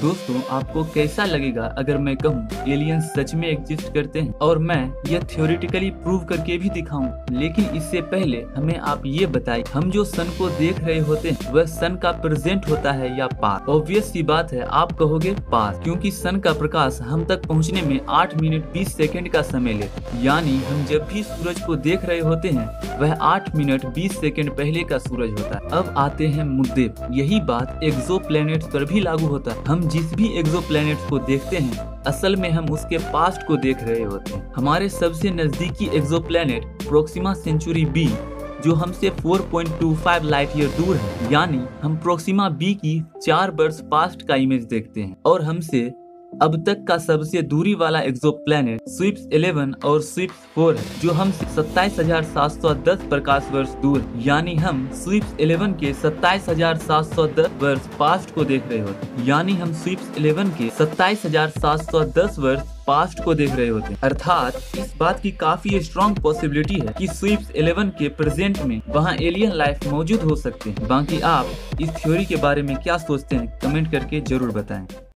दोस्तों, आपको कैसा लगेगा अगर मैं कहूँ एलियंस सच में एग्जिस्ट करते हैं और मैं यह थ्योरेटिकली प्रूव करके भी दिखाऊं। लेकिन इससे पहले हमें आप ये बताइए, हम जो सन को देख रहे होते हैं वह सन का प्रेजेंट होता है या पास्ट? ऑब्वियस सी बात है, आप कहोगे पास्ट, क्योंकि सन का प्रकाश हम तक पहुँचने में 8 मिनट 20 सेकेंड का समय लेता। यानी हम जब भी सूरज को देख रहे होते हैं वह 8 मिनट 20 सेकेंड पहले का सूरज होता है। अब आते हैं मुद्दे। यही बात एक्सोप्लैनेट्स पर भी लागू होता है। हम जिस भी एक्सोप्लैनेट्स को देखते हैं असल में हम उसके पास्ट को देख रहे होते हैं। हमारे सबसे नजदीकी एक्सोप्लैनेट प्रोक्सिमा सेंचुरी बी जो हमसे 4.25 लाइट ईयर दूर है, यानी हम प्रोक्सिमा बी की 4 वर्ष पास्ट का इमेज देखते हैं। और हमसे अब तक का सबसे दूरी वाला एक्सोप्लैनेट स्विफ्ट 11 और स्विफ्ट 4 है जो हम 27,710 प्रकाश वर्ष दूर है। यानी हम स्विफ्ट 11 के 27,710 वर्ष पास्ट को देख रहे होते। यानी हम स्विफ्ट 11 के 27,710 वर्ष पास्ट को देख रहे होते हैं। अर्थात इस बात की काफी स्ट्रॉन्ग पॉसिबिलिटी है कि स्विफ्ट 11 के प्रेजेंट में वहाँ एलियन लाइफ मौजूद हो सकते हैं। बाकी आप इस थ्योरी के बारे में क्या सोचते हैं कमेंट करके जरूर बताएं।